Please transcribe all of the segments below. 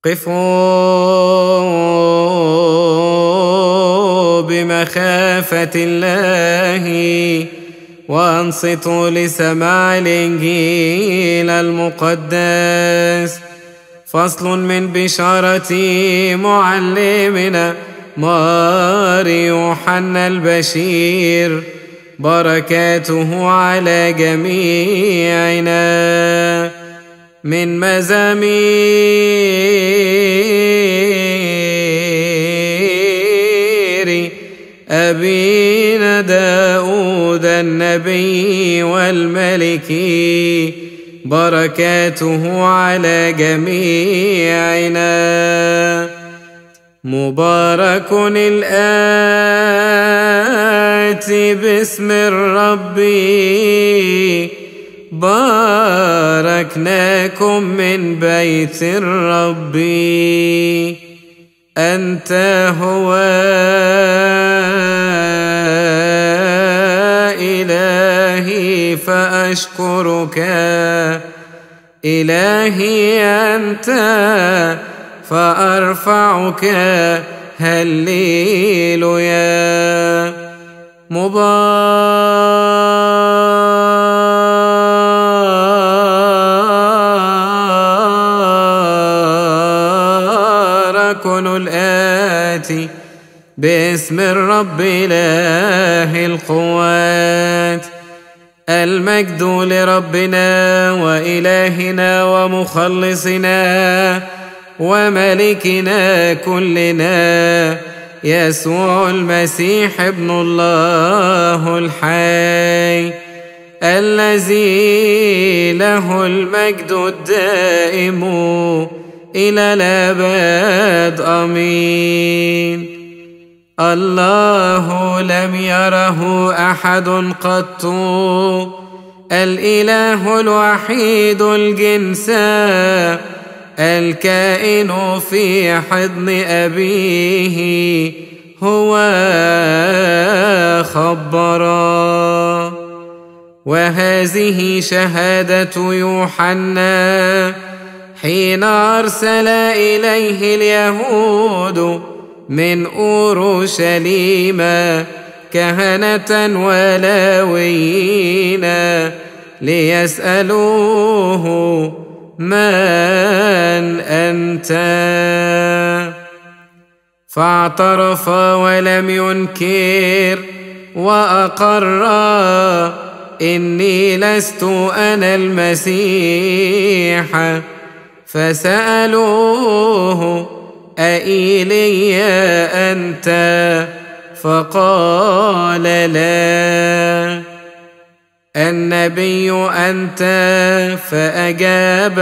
قفوا بمخافة الله وأنصتوا لسماع الإنجيل المقدس. فصل من بشارة معلمنا مار يوحنا البشير، بركاته على جميعنا. من مزامير أبينا داود النبي والملكي، بركاته على جميعنا. مبارك الآتي باسم الرب، باركناكم من بيت الرب. أنت هو إلهي فأشكرك، إلهي أنت فأرفعك، هللويا. مبارك الآتي باسم الرب إله القوات. المجد لربنا وإلهنا ومخلصنا وملكنا كلنا يسوع المسيح ابن الله الحي، الذي له المجد الدائم إلى الأبد، آمين. الله لم يره أحد قط، الإله الوحيد الجنس، الكائن في حضن أبيه، هو خبرا. وهذه شهادة يوحنا حين أرسل إليه اليهود من أورشليم كهنة ولاويين ليسألوه: من أنت؟ فاعترف ولم ينكر وأقر: إني لست أنا المسيح. فسألوه: أإيليا أنت؟ فقال: لا. النبي أنت؟ فأجاب: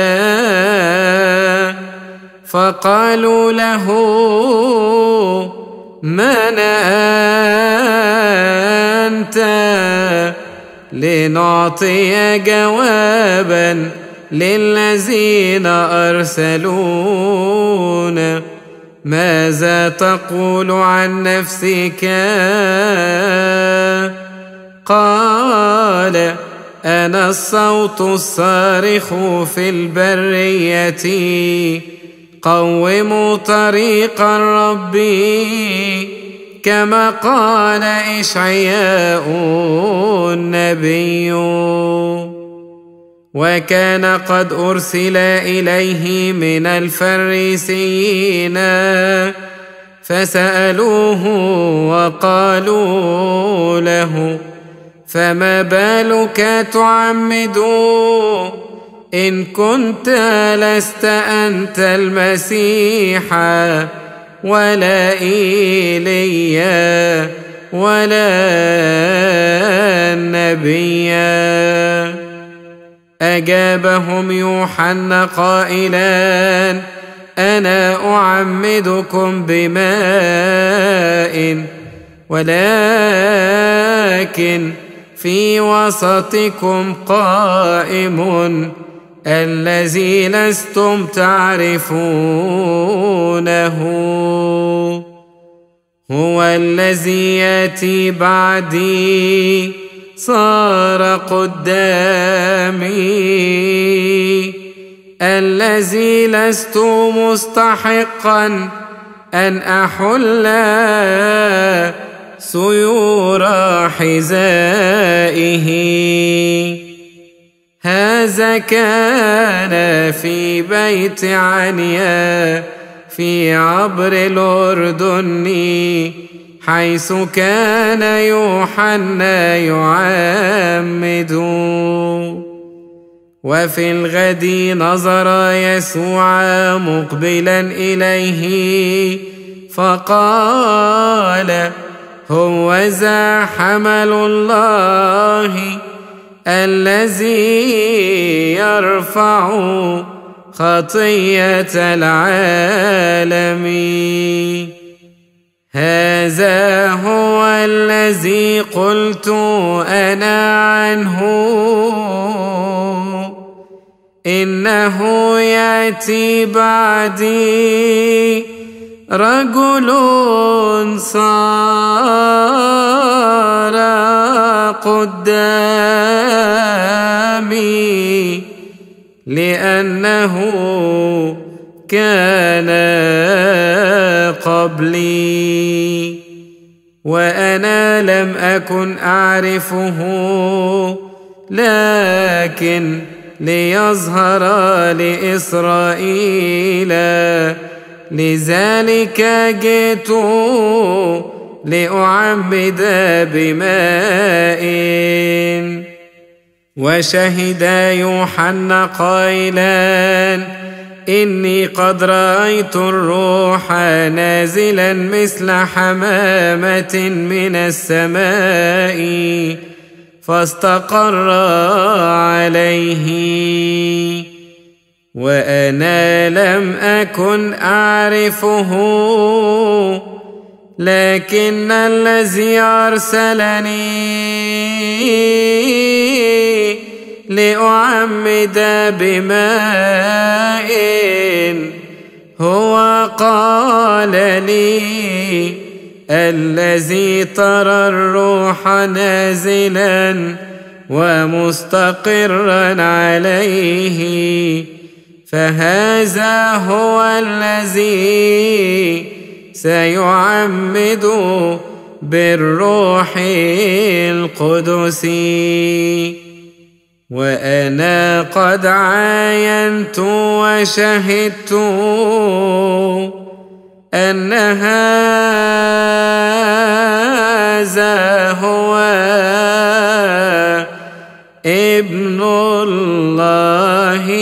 لا. فقالوا له: من أنت؟ لنعطي جوابا للذين أرسلون. ماذا تقول عن نفسك؟ قال: أنا الصوت الصارخ في البرية، قوموا طريق الرب، كما قال إشعياء النبي. وكان قد أرسل إليه من الفريسيين فسألوه وقالوا له: فما بالك تعمد إن كنت لست أنت المسيح ولا إيليا ولا النبي؟ أجابهم يوحنا قائلا: أنا أعمدكم بماء، ولكن في وسطكم قائم الذي لستم تعرفونه، هو الذي يأتي بعدي، صار قدامي، الذي لست مستحقا أن أحل سيور حذائه. هذا كان في بيت عنيا في عبر الأردن، حيث كان يوحنا يعمد. وفي الغد نظر يسوع مقبلا إليه فقال: هوذا حمل الله الذي يرفع خطية العالم. هذا هو الذي قلت أنا عنه، إنه يأتي بعدي رجل صار قدامي، لأنه كان قبلي وأنا لم أكن أعرفه، لكن ليظهر لإسرائيل، لذلك جئت لأعمد بماء. وشهد يوحنا قائلا: إني قد رأيت الروح نازلا مثل حمامة من السماء فاستقر عليه. وأنا لم أكن أعرفه، لكن الذي أرسلني لأعمد بماء هو قال لي: الذي ترى الروح نازلا ومستقرا عليه، فهذا هو الذي سيعمد بالروح القدس. وأنا قد عاينت وشهدت أن هذا هو ابن الله.